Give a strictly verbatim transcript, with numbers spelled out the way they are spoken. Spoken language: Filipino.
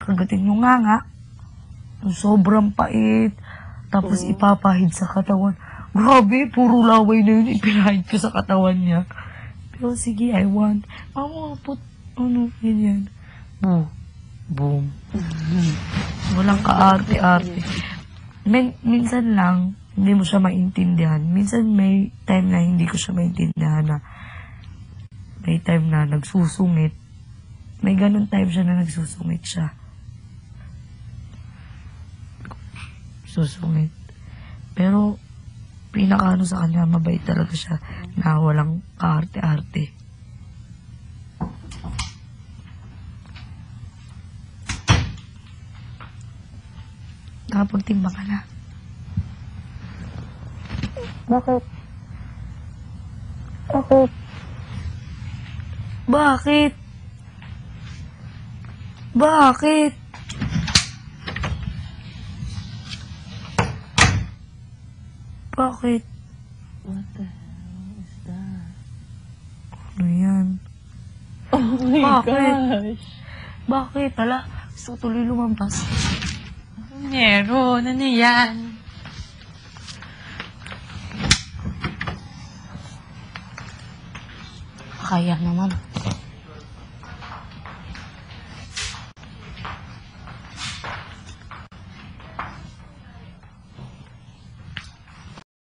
kagatin mo nga nga. Sobrang pait. Tapos Oo. ipapahid sa katawan. Grabe, puro laway na yun. Ipinahid ko sa katawan niya. Pero sige, I want. Mama, put, ano, ganyan. Boom. Boom. Walang kaarte-arte. Min minsan lang, hindi mo siya maintindihan. Minsan may time na hindi ko siya maintindihan na may time na nagsusungit. May ganun time siya na nagsusungit siya. Susungit. Pero, pinakaano sa kanya, mabait talaga siya na walang kaarte-arte. Nakapagtimba ka na. Bakit? Bakit? Bakit? Bakit? Bakit? What the hell is that? Ano yan? Oh my Bakit? gosh! Bakit? Hala, gusto ko tuloy lumampas. Meron, ano yan? Kaya naman.